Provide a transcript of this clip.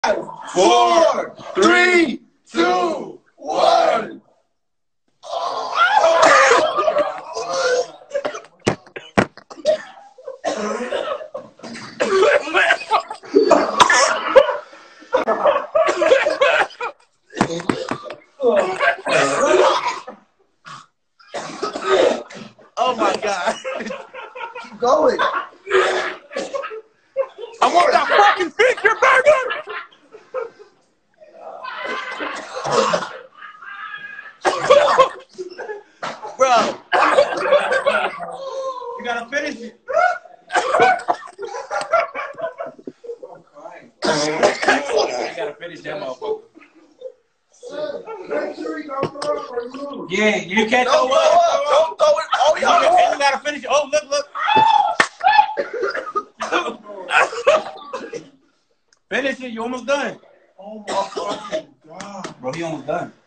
4, 3, 2, 1. Oh my God. Keep going. I want that fucking feature burger! Bro. You gotta finish it. I'm crying. You gotta finish that motherfucker. Make sure you don't throw up or lose. Yeah, you can't Don't throw throw up. up. Don't throw it. Oh, You gotta finish it. Oh, look, look. Finish it. You almost done. Oh my fucking God. Bro, he almost done.